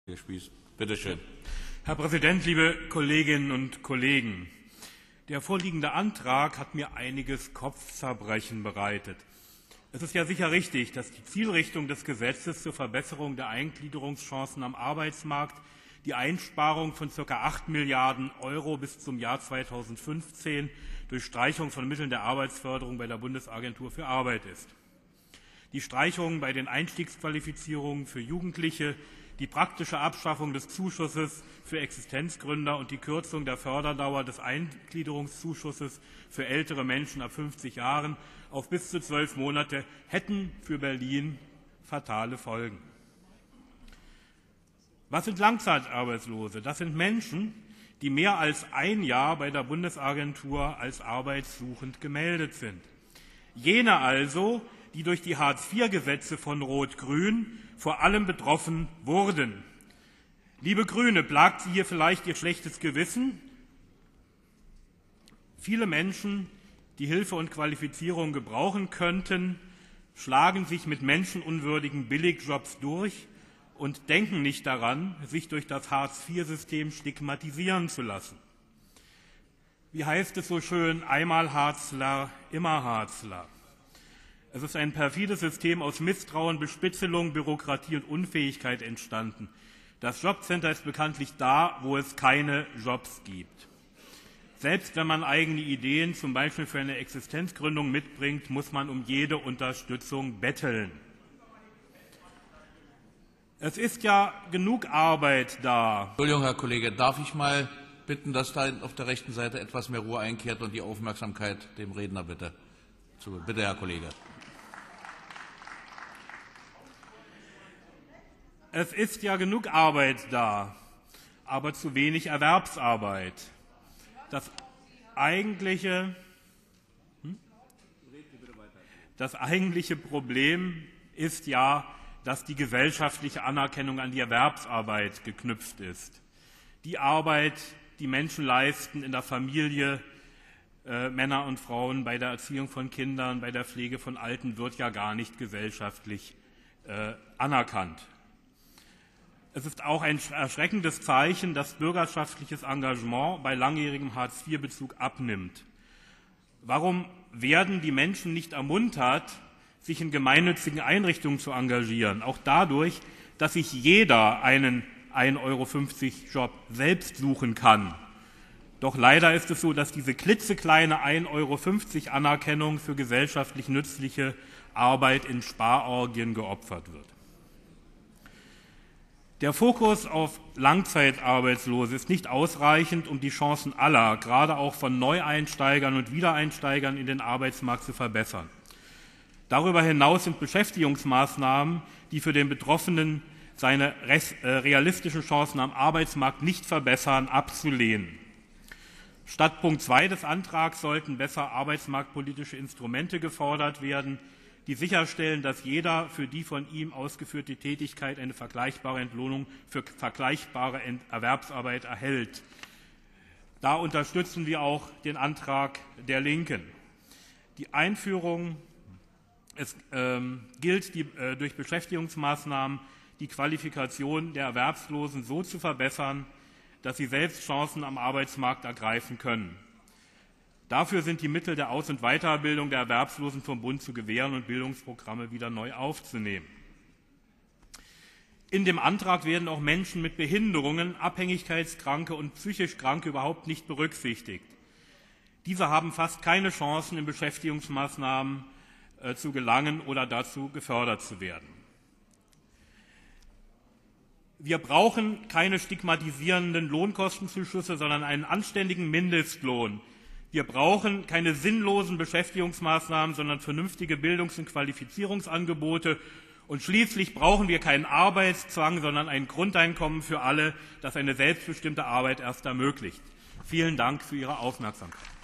Bitte schön. Herr Präsident, liebe Kolleginnen und Kollegen! Der vorliegende Antrag hat mir einiges Kopfzerbrechen bereitet. Es ist ja sicher richtig, dass die Zielrichtung des Gesetzes zur Verbesserung der Eingliederungschancen am Arbeitsmarkt die Einsparung von ca. 8 Milliarden € bis zum Jahr 2015 durch Streichung von Mitteln der Arbeitsförderung bei der Bundesagentur für Arbeit ist. Die Streichungen bei den Einstiegsqualifizierungen für Jugendliche, die praktische Abschaffung des Zuschusses für Existenzgründer und die Kürzung der Förderdauer des Eingliederungszuschusses für ältere Menschen ab 50 Jahren auf bis zu 12 Monate hätten für Berlin fatale Folgen. Was sind Langzeitarbeitslose? Das sind Menschen, die mehr als ein Jahr bei der Bundesagentur als arbeitssuchend gemeldet sind. Jene also, die durch die Hartz-IV-Gesetze von Rot-Grün vor allem betroffen wurden. Liebe Grüne, plagt Sie hier vielleicht Ihr schlechtes Gewissen? Viele Menschen, die Hilfe und Qualifizierung gebrauchen könnten, schlagen sich mit menschenunwürdigen Billigjobs durch und denken nicht daran, sich durch das Hartz-IV-System stigmatisieren zu lassen. Wie heißt es so schön, einmal Harzler, immer Harzler. Es ist ein perfides System aus Misstrauen, Bespitzelung, Bürokratie und Unfähigkeit entstanden. Das Jobcenter ist bekanntlich da, wo es keine Jobs gibt. Selbst wenn man eigene Ideen, zum Beispiel für eine Existenzgründung, mitbringt, muss man um jede Unterstützung betteln. Es ist ja genug Arbeit da. Entschuldigung, Herr Kollege, darf ich mal bitten, dass da auf der rechten Seite etwas mehr Ruhe einkehrt und die Aufmerksamkeit dem Redner bitte. Bitte, Herr Kollege. Es ist ja genug Arbeit da, aber zu wenig Erwerbsarbeit. Das eigentliche Problem ist ja, dass die gesellschaftliche Anerkennung an die Erwerbsarbeit geknüpft ist. Die Arbeit, die Menschen leisten in der Familie, Männer und Frauen bei der Erziehung von Kindern, bei der Pflege von Alten, wird ja gar nicht gesellschaftlich anerkannt. Es ist auch ein erschreckendes Zeichen, dass bürgerschaftliches Engagement bei langjährigem Hartz-IV-Bezug abnimmt. Warum werden die Menschen nicht ermuntert, sich in gemeinnützigen Einrichtungen zu engagieren? Auch dadurch, dass sich jeder einen 1,50 € Job selbst suchen kann. Doch leider ist es so, dass diese klitzekleine 1,50 € Anerkennung für gesellschaftlich nützliche Arbeit in Sparorgien geopfert wird. Der Fokus auf Langzeitarbeitslose ist nicht ausreichend, um die Chancen aller, gerade auch von Neueinsteigern und Wiedereinsteigern in den Arbeitsmarkt zu verbessern. Darüber hinaus sind Beschäftigungsmaßnahmen, die für den Betroffenen seine realistischen Chancen am Arbeitsmarkt nicht verbessern, abzulehnen. Statt Punkt 2 des Antrags sollten besser arbeitsmarktpolitische Instrumente gefordert werden, die sicherstellen, dass jeder für die von ihm ausgeführte Tätigkeit eine vergleichbare Entlohnung für vergleichbare Erwerbsarbeit erhält. Da unterstützen wir auch den Antrag der Linken. Die Einführung gilt durch Beschäftigungsmaßnahmen die Qualifikation der Erwerbslosen so zu verbessern, dass sie selbst Chancen am Arbeitsmarkt ergreifen können. Dafür sind die Mittel der Aus- und Weiterbildung der Erwerbslosen vom Bund zu gewähren und Bildungsprogramme wieder neu aufzunehmen. In dem Antrag werden auch Menschen mit Behinderungen, Abhängigkeitskranke und psychisch Kranke überhaupt nicht berücksichtigt. Diese haben fast keine Chancen, in Beschäftigungsmaßnahmen zu gelangen oder dazu gefördert zu werden. Wir brauchen keine stigmatisierenden Lohnkostenzuschüsse, sondern einen anständigen Mindestlohn. Wir brauchen keine sinnlosen Beschäftigungsmaßnahmen, sondern vernünftige Bildungs- und Qualifizierungsangebote. Und schließlich brauchen wir keinen Arbeitszwang, sondern ein Grundeinkommen für alle, das eine selbstbestimmte Arbeit erst ermöglicht. Vielen Dank für Ihre Aufmerksamkeit.